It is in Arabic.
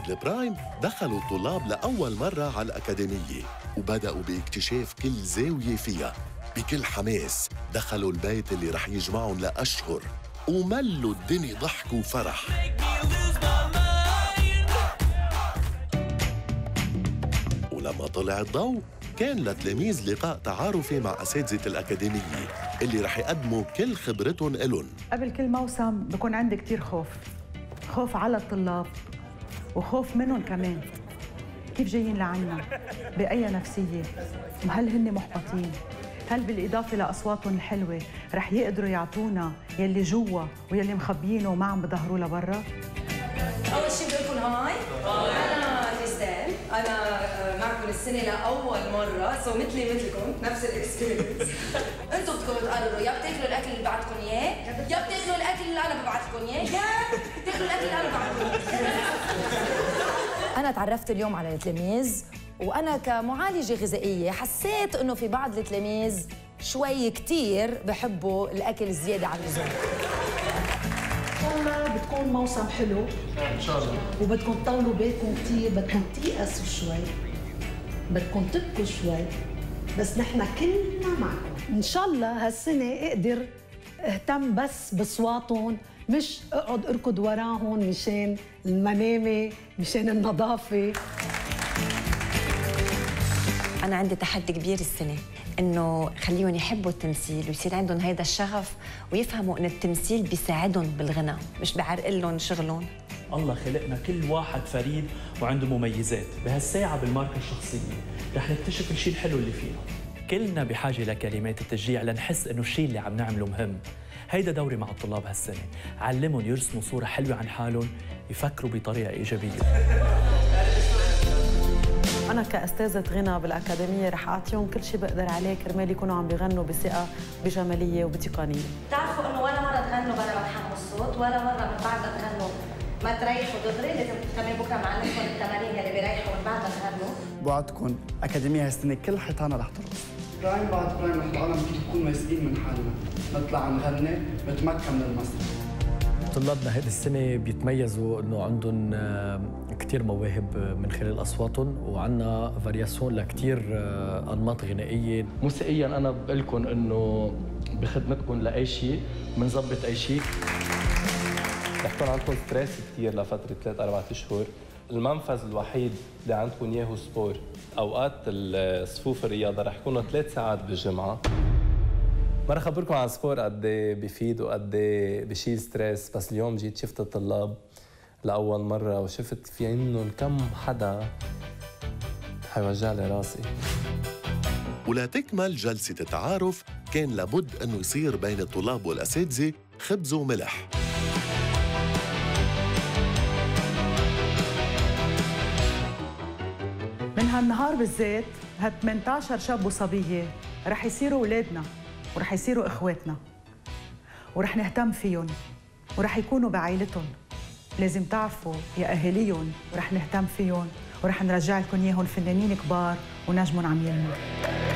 البرايم دخلوا الطلاب لأول مرة على الأكاديمية وبدأوا باكتشاف كل زاوية فيها. بكل حماس دخلوا البيت اللي رح يجمعهم لأشهر وملوا الدنيا ضحك وفرح. ولما طلع الضوء كان لتلاميذ لقاء تعارفي مع أساتذة الأكاديمية اللي رح يقدموا كل خبرتهم إلهم. قبل كل موسم بكون عندي كتير خوف على الطلاب وخوف منهم كمان. كيف جايين لعنا؟ بأي نفسية؟ وهل هن محبطين؟ هل بالإضافة لأصواتهم الحلوة رح يقدروا يعطونا يلي جوا ويلي مخبيينه وما عم بظهروا لبرا؟ أول شيء بدي أقول هاي، أنا كريستال، أنا معكم السنة لأول مرة، مثلكم نفس الإكسبيرينس. أنتم بدكم تقرروا يا بتاكلوا الأكل اللي بعتكم إياه، يا بتاكلوا الأكل اللي أنا ببعت لكم إياه، يا بتاكلوا الأكل اللي أنا ببعت لكم. أنا تعرفت اليوم على التلاميذ وأنا كمعالجة غذائية حسيت إنه في بعض التلاميذ شوي كتير بحبوا الأكل الزيادة عن اللزوم. إن شاء الله بتكون موسم حلو إن شاء الله، وبدكم تطولوا بالكم كتير، بدكم تيأسوا شوي، بدكم تبكوا شوي، بس نحن كلنا معكم. إن شاء الله هالسنة أقدر اهتم بس بصواتهم، مش اقعد اركض وراهم مشان المنامة، مشان النظافة. أنا عندي تحدي كبير السنة، إنه خليهم يحبوا التمثيل ويصير عندهم هيدا الشغف ويفهموا إن التمثيل بيساعدهم بالغنى مش بعرقل لهم شغلهم. الله خلقنا كل واحد فريد وعنده مميزات. بهالساعة بالماركة الشخصية رح نكتشف الشيء الحلو اللي فينا. كلنا بحاجة لكلمات التشجيع لنحس إنه الشيء اللي عم نعمله مهم. هيدا دوري مع الطلاب هالسنة، علمهم يرسموا صورة حلوة عن حالهم، يفكروا بطريقة إيجابية. أنا كأستاذة غنى بالأكاديمية رح أعطيهم كل شيء بقدر عليه كرمال يكونوا عم بيغنوا بثقة بجمالية وبتقنية. بتعرفوا إنه ولا مرة تغنوا بلا ما تحموا الصوت، ولا مرة من بعد ما تغنوا ما تريحوا دغري، لازم كمان بكرة معلمكم التمارين اللي بيريحوا من بعد ما تغنوا. بوعدكم أكاديمية هالسنة كل حيطانة رح ترقص. برايم بعد برايم رح نتعلم كيف نكون واثقين من حالنا، نطلع نغني، نتمكن من المسرح. طلابنا هذه السنة بيتميزوا إنه عندهم كتير مواهب من خلال أصواتهم، وعندنا فارياسيون لكتير أنماط غنائية. موسيقياً أنا بقول لكم إنه بخدمتكم لأي شيء، بنظبط أي شيء. رح يكون عندكم ستريس كتير لفترة 3-4 أشهر. المنفذ الوحيد اللي عندكم إياه هو سبور. أوقات صفوف الرياضة رح يكونوا 3 ساعات بالجمعة. ما رح أخبركم عن سبور قد ايه بفيد وقد ايه بشيل ستريس، بس اليوم جيت شفت الطلاب لأول مرة وشفت في عندهم كم حدا حيوجع لي راسي. ولتكمل جلسة التعارف كان لابد أنه يصير بين الطلاب والأساتذة خبز وملح. من هالنهار بالذات هال 18 شاب وصبية رح يصيروا أولادنا ورح يصيروا إخواتنا، ورح نهتم فيهم ورح يكونوا بعائلتهم. لازم تعرفوا يا أهاليهم ورح نهتم فيهم ورح نرجع لكم إياهم فنانين كبار ونجمهم عم يلمعوا.